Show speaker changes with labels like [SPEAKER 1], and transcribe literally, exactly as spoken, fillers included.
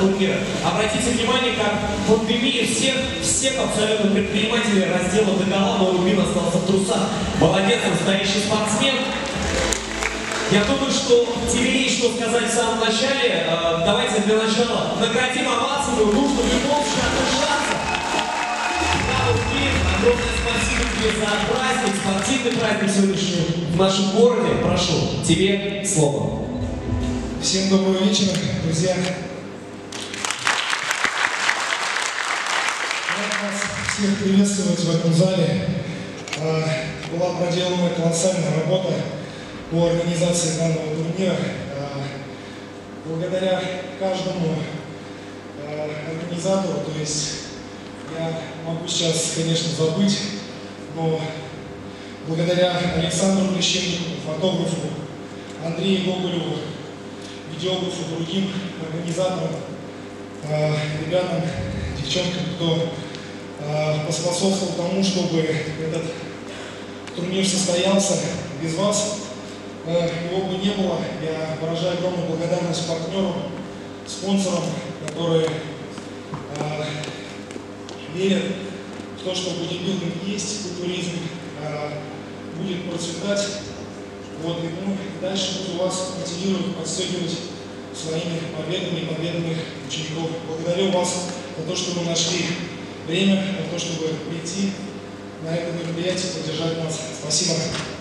[SPEAKER 1] турнира. Обратите внимание, как в пандемии всех, всех абсолютно предпринимателей раздела догола, но Рубин остался в трусах. Молодец, настоящий спортсмен. Я думаю, что тебе есть что сказать в самом начале. Давайте для начала наградим овацию, нужно в любом случае шанса. Огромное спасибо тебе за праздник, спортивный праздник сегодняшний в нашем городе. Прошу, тебе слово.
[SPEAKER 2] Всем доброго вечера, друзья. Рад вас всех приветствовать в этом зале. Была проделана колоссальная работа по организации данного турнира. Благодаря каждому организатору, то есть я могу сейчас, конечно, забыть, но благодаря Александру Плещенникову, фотографу, Андрею Гоголеву, видеографу, другим организаторам, э, ребятам, девчонкам, кто э, поспособствовал тому, чтобы этот турнир состоялся. Без вас э, его бы не было. Я выражаю огромную благодарность партнерам, спонсорам, которые э, верят в то, что бодибилдинг есть, и туризм э, будет процветать. Вот, и, ну, дальше буду вас мотивировать, подстегивать своими победами и победами учеников. Благодарю вас за то, что вы нашли время, за то, чтобы прийти на это мероприятие, поддержать нас. Спасибо.